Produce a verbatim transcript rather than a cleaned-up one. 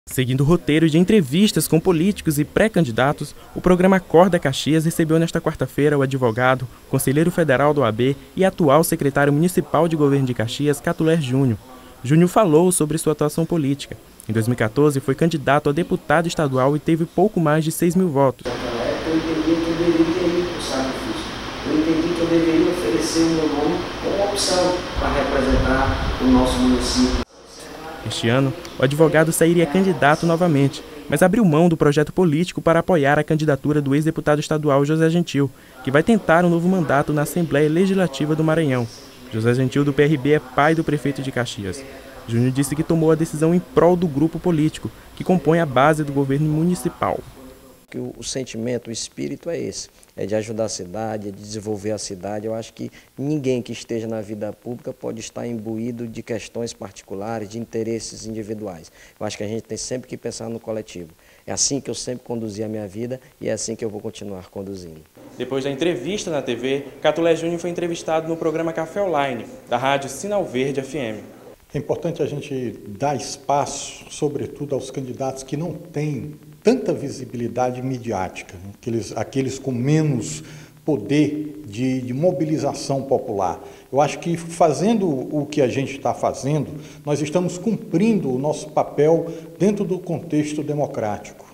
Seguindo o roteiro de entrevistas com políticos e pré-candidatos, o programa Acorda Caxias recebeu nesta quarta-feira o advogado, conselheiro federal do A B e atual secretário municipal de governo de Caxias, Catulé Júnior. Júnior falou sobre sua atuação política. Em dois mil e quatorze, foi candidato a deputado estadual e teve pouco mais de seis mil votos. Eu entendi que eu deveria ir para o sacrifício. Eu entendi que eu deveria oferecer o meu nome como opção para representar o nosso município. Este ano, o advogado sairia candidato novamente, mas abriu mão do projeto político para apoiar a candidatura do ex-deputado estadual José Gentil, que vai tentar um novo mandato na Assembleia Legislativa do Maranhão. José Gentil, do P R B, é pai do prefeito de Caxias. Júnior disse que tomou a decisão em prol do grupo político, que compõe a base do governo municipal. O, o sentimento, o espírito é esse, é de ajudar a cidade, é de desenvolver a cidade. Eu acho que ninguém que esteja na vida pública pode estar imbuído de questões particulares, de interesses individuais. Eu acho que a gente tem sempre que pensar no coletivo. É assim que eu sempre conduzi a minha vida e é assim que eu vou continuar conduzindo. Depois da entrevista na T V, Catulé Júnior foi entrevistado no programa Café Online, da rádio Sinal Verde F M. É importante a gente dar espaço, sobretudo aos candidatos que não têm tanta visibilidade midiática, aqueles, aqueles com menos poder de, de mobilização popular. Eu acho que fazendo o que a gente está fazendo, nós estamos cumprindo o nosso papel dentro do contexto democrático.